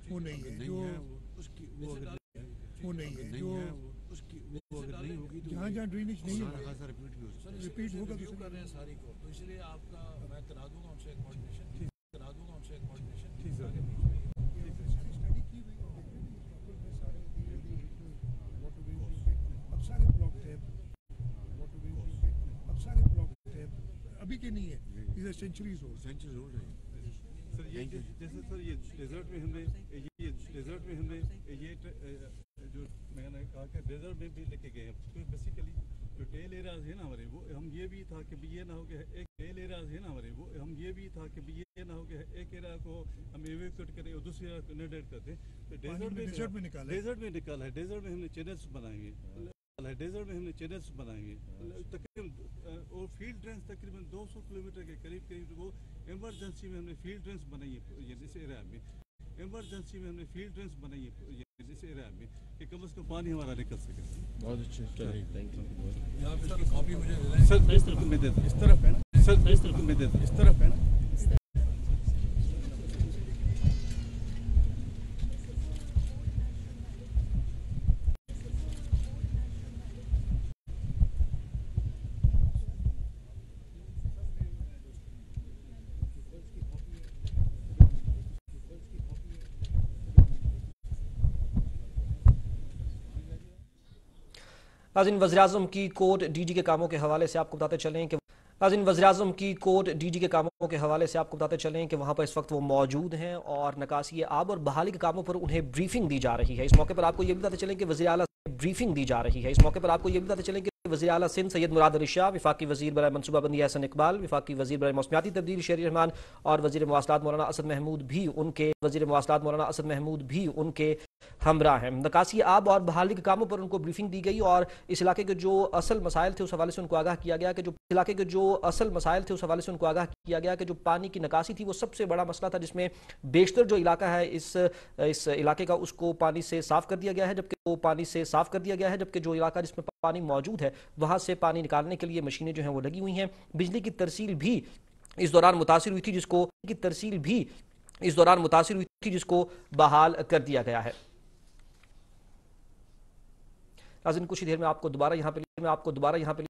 वो नहीं है जो उसकी वो नहीं है जो उसकी वो अगर नहीं होगी तो जहाँ ड्रेनेज नहीं होगा रिपीट होगा तो कर रहे हैं सारी को, तो इसलिए आपका मैं करा दूंगा उनसे कोऑर्डिनेशन, ठीक है स्टडी की हुई अब सारे ब्लॉक थे, अब सारे ब्लॉक थे, अभी के नहीं है, इधर सेंचुरीज ओल्ड है सर। ये जैसे सर ये डेजर्ट में हमने ये जो मैंने कहा कि डेजर्ट में भी लेके गए हैं, तो बेसिकली जो टेल एरियाज है ना हमारे, वो हम ये भी था कि ये ना हो गया एक टेल एरियाज है ना हमारे, वो हम ये भी था कि ये ना हो गया एक एरिया को हम एवेक्यूएट करें और दूसरे एरिया को इनडेट करते हैं, तो डेजर्ट में निकाला है। डेजर्ट में हमने चैनल्स बनाएंगे, तकरीबन और फील्ड ड्रेन्स तकरीबन 200 किलोमीटर के करीब वो इमरजेंसी में हमने फील्ड ड्रेन्स बनाई है इस एरिया में, इस एरिया में कि कम से कम पानी हमारा निकल सके। बहुत अच्छे, चलिए थैंक यू। यहाँ पे सर कॉपी मुझे सर इस तरफ में दे दो, इस तरफ है ना सर, इस तरफ में दे दो, इस तरफ है ना। नाज़रीन, वज़ीर-ए-आज़म की कोर्ट डीजी के कामों के हवाले से आपको बताते चलें कि वज़ीर-ए-आज़म की कोर्ट डीजी के कामों के हवाले से आपको बताते चलें कि वहाँ पर इस वक्त वो मौजूद हैं और नकासी आब और बहाली के कामों पर उन्हें ब्रीफिंग दी जा रही है। इस मौके पर आपको ये भी बताते चलें कि वज़ीर आला सिंध सैयद मुराद अली शाह, विफाकी वज़ीर बराए मनसूबाबंदी एहसन इकबाल, विफाकी वज़ीर बराए मौसमियाती तब्दीली शेर रहमान और वज़ीर मवासलात मौलाना असद महमूद भी उनके हमरा हैं। नकासी आब और बहाली के कामों पर उनको ब्रीफिंग दी गई और इस इलाके के जो असल मसाइल थे उस हवाले से उनको आगाह किया गया कि जो पानी की नकासी थी वो सबसे बड़ा मसला था, जिसमें बेशतर जो इलाका है इस इलाके का उसको पानी से साफ कर दिया गया है, जबकि जो इलाका जिसमें पानी मौजूद है वहां से पानी निकालने के लिए मशीनें जो हैं वो लगी हुई हैं। बिजली की तरसील भी इस दौरान मुतासिर हुई थी, जिसको बहाल कर दिया गया है। नाज़रीन, कुछ ही देर में आपको दोबारा यहाँ पे